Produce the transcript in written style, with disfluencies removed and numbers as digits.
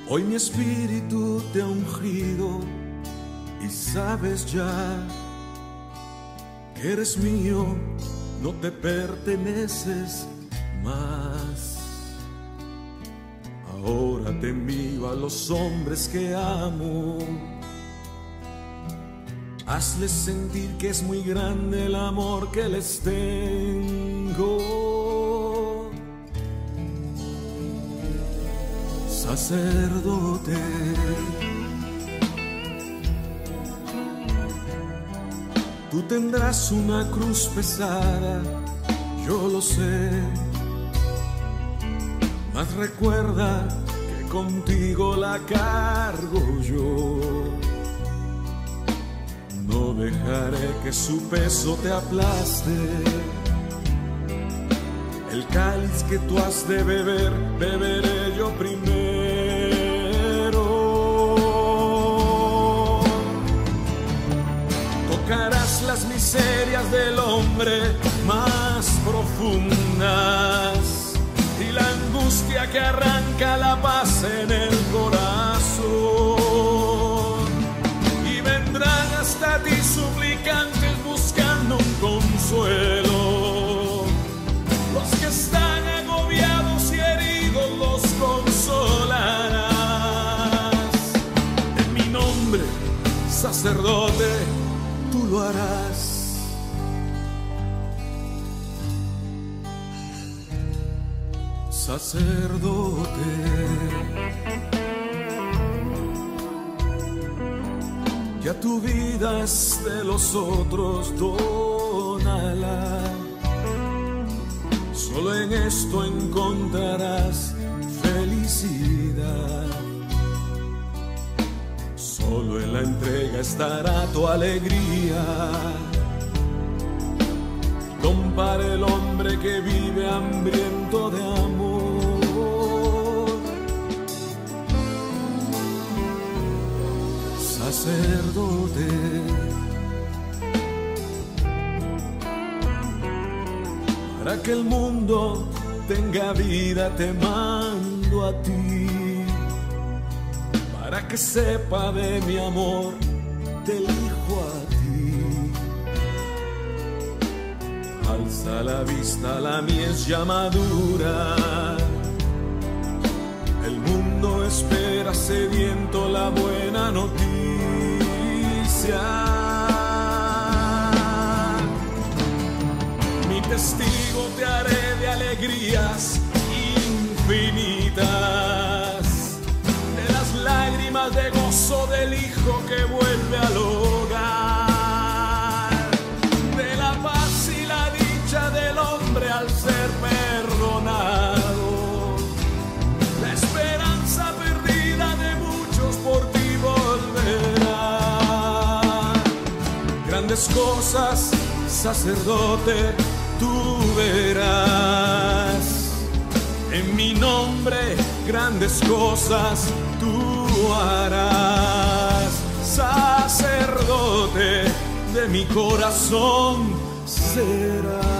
Hoy mi espíritu te ha ungido y sabes ya que eres mío, no te perteneces más. Ahora te envío a los hombres que amo. Hazles sentir que es muy grande el amor que les tengo. Sacerdote, tú tendrás una cruz pesada, yo lo sé, mas recuerda que contigo la cargo yo. No dejaré que su peso te aplaste. El cáliz que tú has de beber, beberé yo primero. Tocarás las miserias del hombre más profundas y la angustia que arranca la paz en el corazón. Y vendrán hasta ti suplicantes buscando un consuelo. Los que están agobiados y heridos los consolarás. En mi nombre, sacerdote, tú lo harás. Sacerdote, ya tu vida es de los otros, dónala. Solo en esto encontrarás felicidad. Solo en la entrega estará tu alegría. Compare el hombre que vive hambriento de amor. Sacerdote, para que el mundo tenga vida te mando a ti, para que sepa de mi amor te elijo a ti. Alza la vista, la mies ya madura, el mundo espera sediento la buena noticia. Mi testigo te haré de alegrías infinitas, de las lágrimas de gozo del hijo que vuelve al hogar, de la paz y la dicha del hombre al ser perdonado, la esperanza perdida de muchos por ti volverá. Grandes cosas, sacerdote, tú verás. En mi nombre, grandes cosas tú harás. Sacerdote de mi corazón serás.